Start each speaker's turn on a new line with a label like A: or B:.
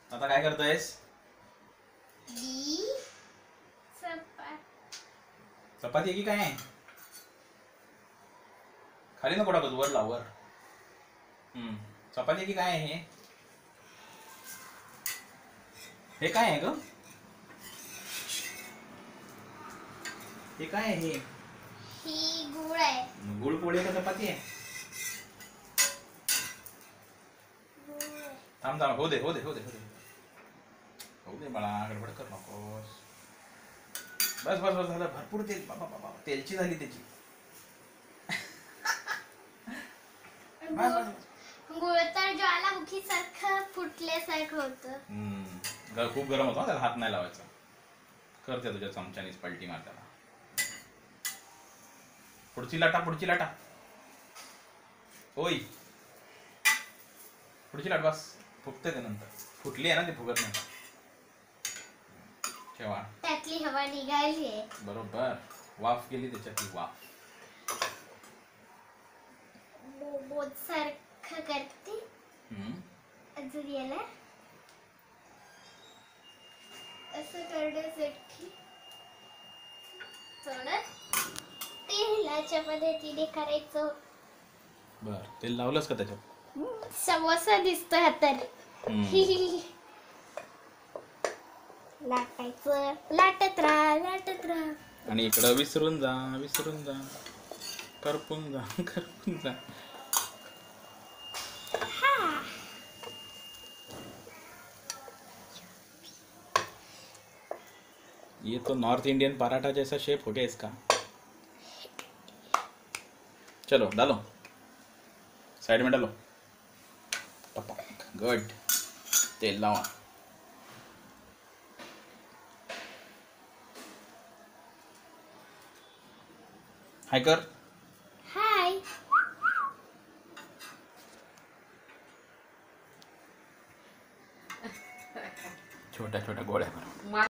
A: आता काय करतोयस? चपाती आहे की काय? खाली नको टाकू, वर लाव वर. चपाती आहे की काय आहे हे काय आहे ग? हे काय आहे?
B: ही गुळ आहे.
A: गुळ पोळी का चपाती आहे? थांब थांब, हो दे हो दे हो दे हो दे हो दे बाळा, गडबड कर नकोस. बस बस बस झालं, भरपूर तेल. बाबा बाबा, तेलची झाली त्याची. बस बस बस.
B: गुळ तर ज्वालामुखी सारखं फुटल्यासारखं होतं.
A: खूप गरम होतं, त्याला हात नाही लावायचा. करते तुझ्या चमच्यानीच पलटी मार त्याला. पुढची लाटा, पुढची लाटा. होय, पुढची लाट. बस, फुगते ते नंतर. फुटली आहे ना, ते फुगत नाही. ठेवा.
B: त्यातली हवा निघाली आहे.
A: बरोबर, वाफ गेली त्याच्यातली वाफ.
B: मोमोज सारखं करते. अजून याला असं करण्यासाठी थोडं तेलाच्या पद्धतीने करायचं.
A: बर, तेल लावलंस का त्याच्यात?
B: समोसा दिसतोय हा तर. लाटायचं, लाटत राहा लाटत राहा.
A: आणि इकडं विसरून जा, विसरून जा, करपून जा, करपून जा. ये तो नॉर्थ इंडियन पराठा जैसा शेप हो गया इसका. चलो डालो, साइड में डालो. गुड. तेल लावा. हाय कर.
B: हाय.
A: छोट्या छोट्या गोळ्या.